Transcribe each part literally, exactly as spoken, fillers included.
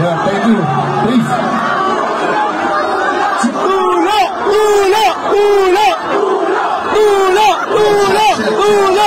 Yeah, thank you. Please. Ulo! Ulo! Ulo! Ulo! Ulo! Ulo!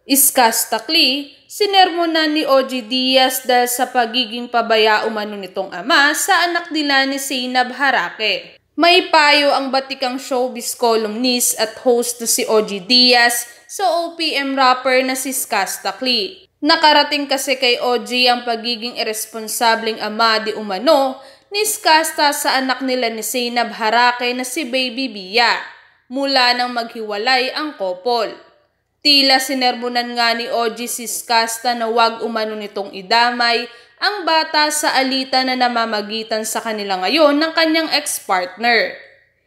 Iskastakli, sinermonan ni O G Diaz dahil sa pagiging pabaya umano nitong ama sa anak nila ni Zainab Harake. May payo ang batikang showbiz columnist at host na si O G Diaz sa O P M rapper na si Iskastakli. Nakarating kasi kay O G ang pagiging irresponsableng ama di umano ni Iskasta sa anak nila ni Zainab Harake na si Baby Bia mula nang maghiwalay ang couple. Tila sinermonan nga ni O G si Iskasta na wag umano nitong idamay ang bata sa alitan na namamagitan sa kanila ngayon ng kanyang ex-partner.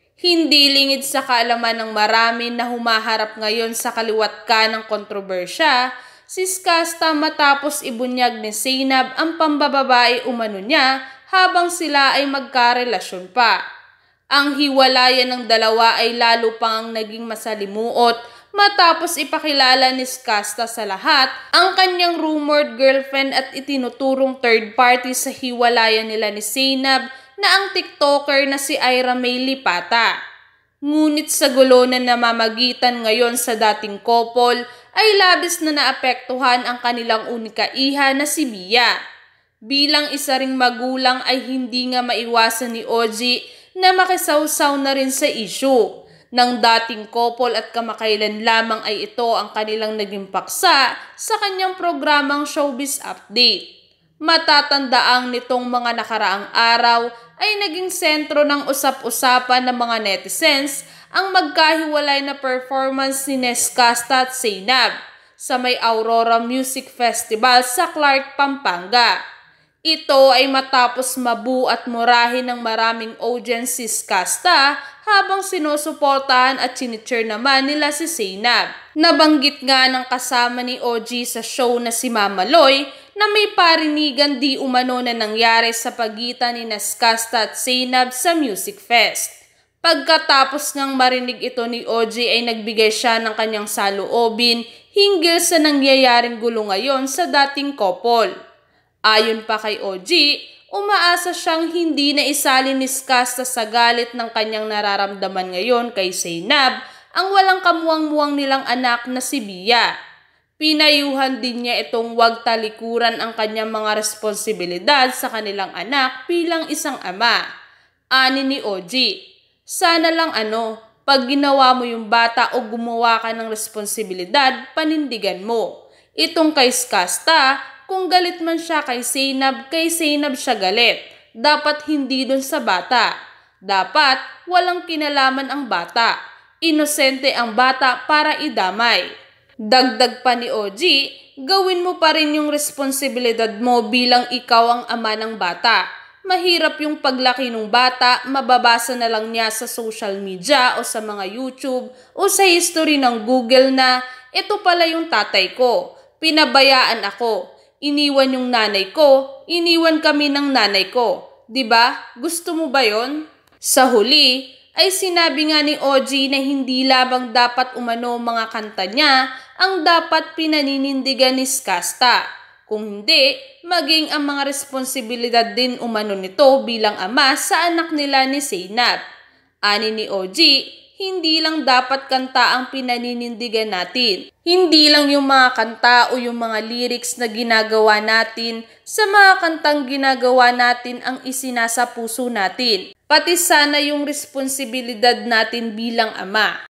Hindi lingid sa kaalaman ng marami na humaharap ngayon sa kaliwat ka ng kontrobersya, si Iskasta matapos ibunyag ni Zainab ang pambababae umano niya habang sila ay magkarelasyon pa. Ang hiwalayan ng dalawa ay lalo pang naging masalimuot matapos ipakilala ni Iskasta sa lahat ang kanyang rumored girlfriend at itinuturong third party sa hiwalayan nila ni Zainab na ang TikToker na si Ira May Lipata. Ngunit sa gulo na namamagitan ngayon sa dating couple ay labis na naapektuhan ang kanilang unika iha na si Bia. Bilang isa ring magulang ay hindi nga maiwasan ni O G na makisawsaw na rin sa issue ng dating couple at kamakailan lamang ay ito ang kanilang naging paksa sa kanyang programang Showbiz Update. Matatandaang nitong mga nakaraang araw ay naging sentro ng usap-usapan ng mga netizens ang magkahiwalay na performance ni Iskasta at Zainab sa may Aurora Music Festival sa Clark, Pampanga. Ito ay matapos mabu at murahin ng maraming audience si Iskasta habang sinusuportahan at chinicheer naman nila si Zainab. Nabanggit nga ng kasama ni O G sa show na si Mama Loy na may parinigan di umano na nangyari sa pagitan ni Iskasta at Zainab sa Music Fest. Pagkatapos ngang marinig ito ni O G ay nagbigay siya ng kanyang saloobin hinggil sa nangyayaring gulo ngayon sa dating couple. Ayon pa kay O G, umaasa siyang hindi na isalin ni Iskasta sa galit ng kanyang nararamdaman ngayon kay Zainab ang walang kamuwang-muwang nilang anak na si Bia. Pinayuhan din niya itong wag talikuran ang kanyang mga responsibilidad sa kanilang anak bilang isang ama. Ani ni O G, sana lang ano, pag ginawa mo yung bata o gumawa ka ng responsibilidad, panindigan mo. Itong kay Iskasta, kung galit man siya kay Zainab, kay Zainab siya galit. Dapat hindi dun sa bata. Dapat walang kinalaman ang bata. Inosente ang bata para idamay. Dagdag pa ni O G, gawin mo pa rin yung responsibilidad mo bilang ikaw ang ama ng bata. Mahirap yung paglaki ng bata, mababasa na lang niya sa social media o sa mga YouTube o sa history ng Google na ito pala yung tatay ko. Pinabayaan ako. Iniwan yung nanay ko, iniwan kami ng nanay ko. Diba? Gusto mo ba yon? Sa huli, ay sinabi nga ni O G na hindi labang dapat umano mga kanta niya ang dapat pinaninindigan ni Iskasta. Kung hindi, maging ang mga responsibilidad din umano nito bilang ama sa anak nila ni Zainab. Ani ni O G, hindi lang dapat kanta ang pinaninindigan natin. Hindi lang yung mga kanta o yung mga lyrics na ginagawa natin sa mga kantang ginagawa natin ang isinasa puso natin. Pati sana yung responsibilidad natin bilang ama.